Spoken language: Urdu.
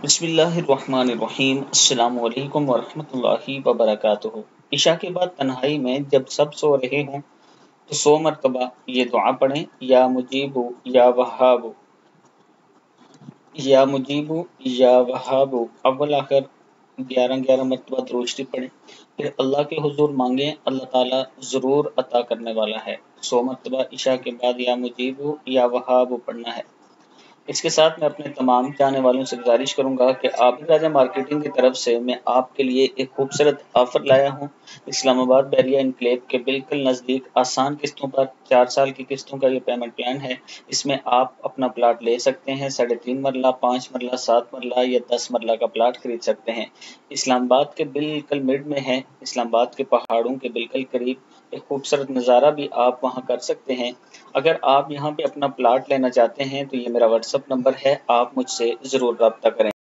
بسم اللہ الرحمن الرحیم۔ السلام علیکم ورحمۃ اللہ وبرکاتہ۔ عشاء کے بعد تنہائی میں جب سب سو رہے ہوں تو 100 مرتبہ یہ دعا پڑھیں، یا مجیب یا وہاب، یا مجیب یا وہاب، اول آخر 11 مرتبہ درود شریف پڑھیں، پھر اللہ کے حضور مانگیں، اللہ تعالیٰ ضرور عطا کرنے والا ہے۔ 100 مرتبہ عشاء کے بعد یا مجیب یا وہاب پڑھنا ہے۔ اس کے ساتھ میں اپنے تمام چاہنے والوں سے گزارش کروں گا کہ عابد راجہ مارکیٹنگ کی طرف سے میں آپ کے لیے ایک خوبصورت آفر لایا ہوں۔ اسلام آباد بیریا انکلیو کے بالکل نزدیک آسان قسطوں پر 4 سال کی قسطوں کا یہ پیمنٹ پلان ہے۔ اس میں آپ اپنا پلاٹ لے سکتے ہیں، 3.5 مرلہ، 5 مرلہ، 7 مرلہ یا 10 مرلہ کا پلاٹ خرید سکتے ہیں۔ اسلام آباد کے بالکل مڈ میں ہے، اسلام آباد کے پہاڑوں کے بالکل قریب، ایک خوبصورت نظارہ بھی آپ وہاں کر سکتے ہیں۔ اگر آپ یہاں پہ اپنا پلاٹ لینا چاہتے ہیں تو یہ میرا واٹس ایپ نمبر ہے، آپ مجھ سے ضرور رابطہ کریں۔